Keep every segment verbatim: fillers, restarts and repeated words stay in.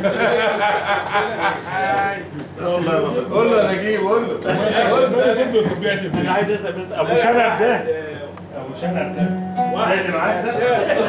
والله قول له يا نجيب، قول له انا عايز اسال بس ابو شنب ده ابو شنب ده زي اللي معاك ده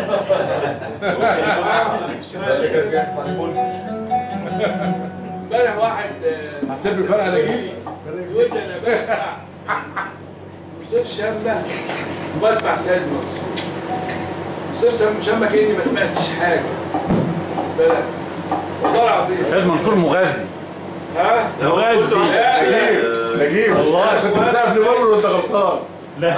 امبارح واحد حسيت بالفرق يا نجيب؟ يقول لي انا بسمع أستاذ شامة وبسمع سيد منصور. أستاذ شامة كأني ما سمعتش حاجة. بالك والله العظيم. سيد منصور مغذي. ها؟ مغذي. نجيب نجيب والله كنت مسافر في بره وأنت غلطان. لا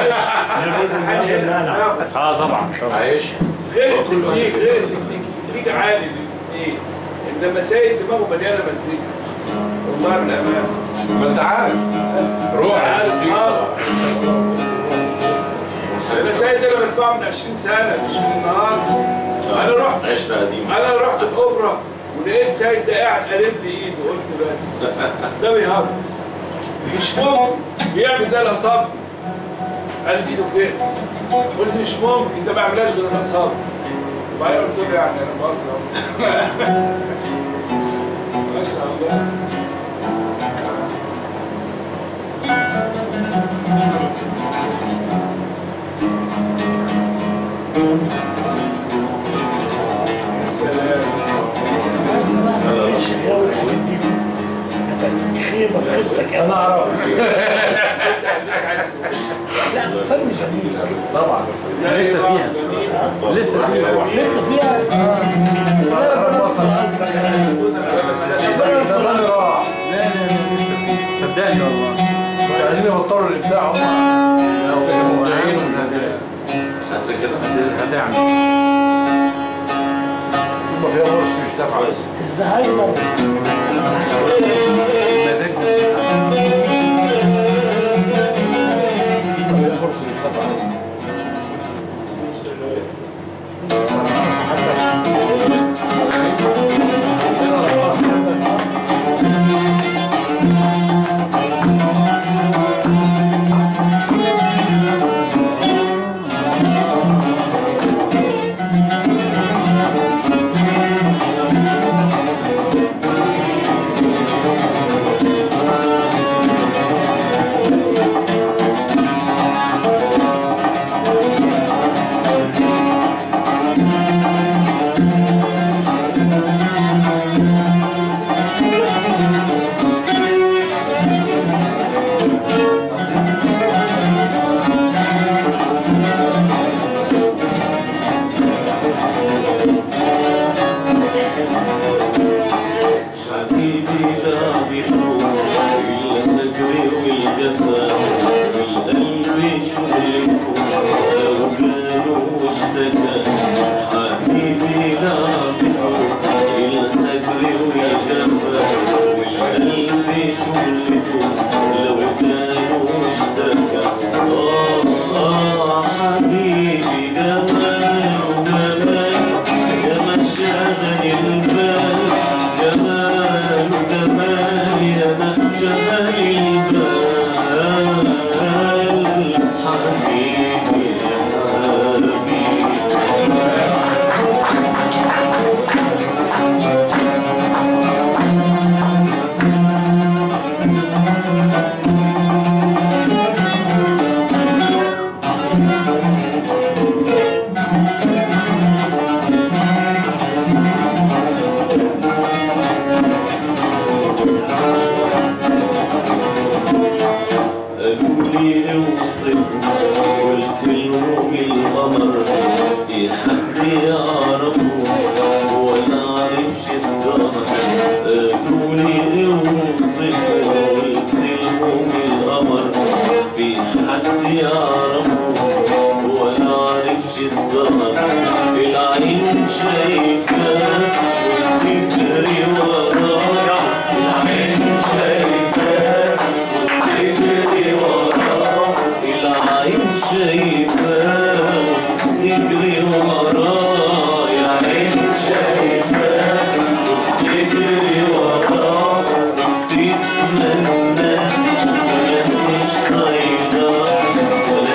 اه طبعا طبعا. عايش. غير التكنيك غير التكنيك، التكنيك عالي للاثنين. إنما سيد دماغه مليانة مزيكا. والله بالأمانة. ما أنت عارف. روح عارف اه. أنا سيد أنا بسمعه من عشرين سنة مش من النهارده. أنا رحت عشرة قديمة. أنا رحت الأوبرا ولقيت سيد ده قاعد قلب لي إيده، قلت بس ده بيهرس. مش ممكن بيعمل زي الأصابع. قلب إيده كده. قلت مش ممكن ده ما يعملهاش غير الأصابع. وبعدين قلت له يعني أنا مؤاخذة. ما شاء الله. خيبه خيبتك أنا أعرف. لا فن جميل طبعا. لسه فيها. لسه فيها. لسه فيها زمان راح. لا لا لا صدقني والله. مش عايزين يبطلوا الإبداع هم. مبدعين ومبدعين. هاتري كده. هتعمل. يبقى فيها مرسي مش نافعة. الزهايمر تتمنى مش طايقة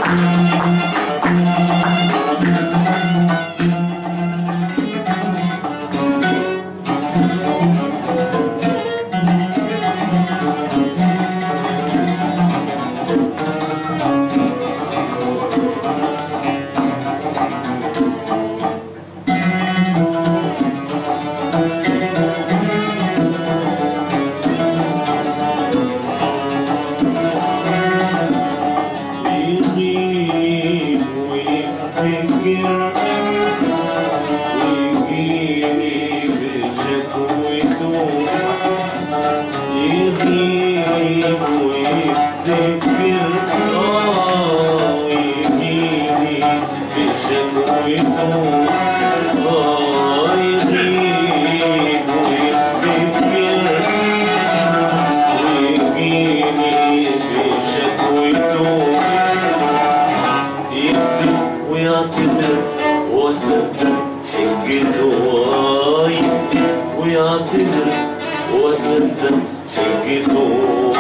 ويعتذر وصدق حجته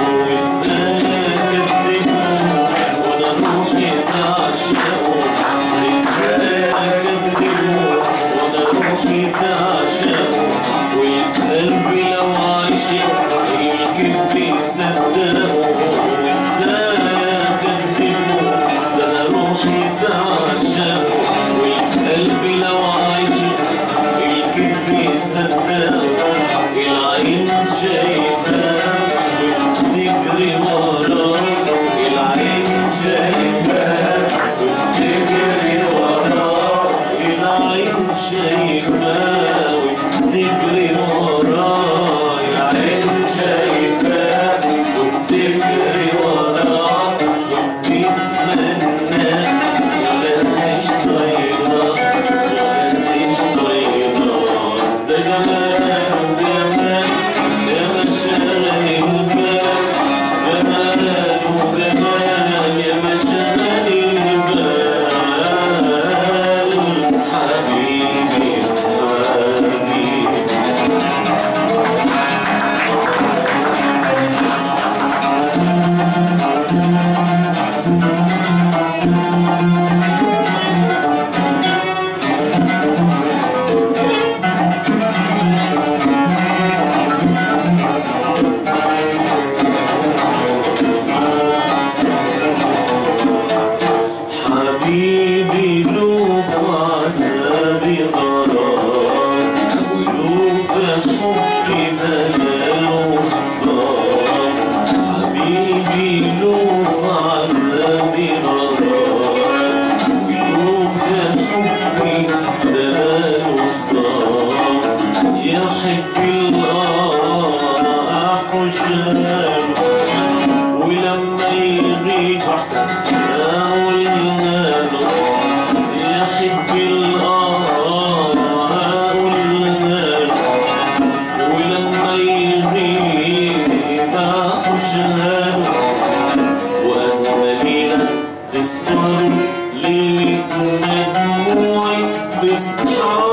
ازاي اكدبه وانا روحي تعشقه ازاي اكدبه وانا روحي تعشقه والقلب لو عاشق الكذب يصدقه ازاي اكدبه ده انا روحي تعشقه والقلب لو عاشق الكذب يصدقه العين شايفاه وبتجري وراه العين شايفاه وبتجري وراه العين شايفاه وبتجري وراه العين شايفاه وبتجري وراه وبتتمنى ولا مش طايقاه ولا مش طايقاه ده جمال حبيبي له في عذابي غرام وله في حبي دلال وخصام حبيبي له في عذابي غرام وله في حبي دلال وخصام يحب الله أحوشاله ولما يغيب يحب الله أقولها له ولما يغيب أحوشها له وأما ليلة تصفر ليلة دموعي بصحى